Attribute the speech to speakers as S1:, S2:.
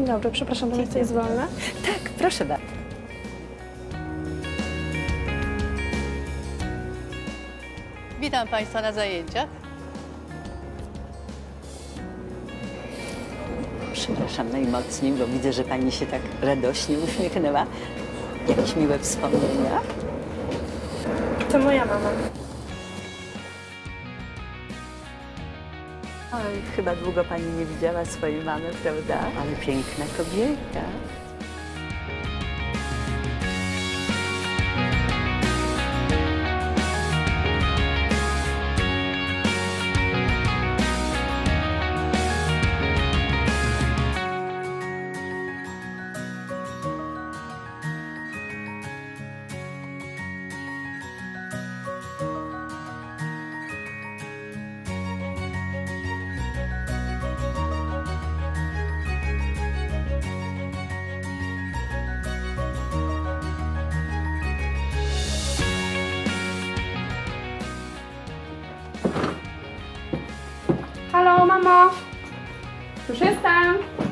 S1: Dzień dobry, przepraszam, to miejsce jest wolne?
S2: Tak, proszę bardzo.
S3: Witam Państwa na zajęciach.
S2: Przepraszam najmocniej, bo widzę, że Pani się tak radośnie uśmiechnęła. Jakieś miłe wspomnienia?
S1: To moja mama.
S2: Oj, chyba długo Pani nie widziała swojej mamy, prawda? Ale piękna kobieta.
S1: Halo, mamo! Już jestem!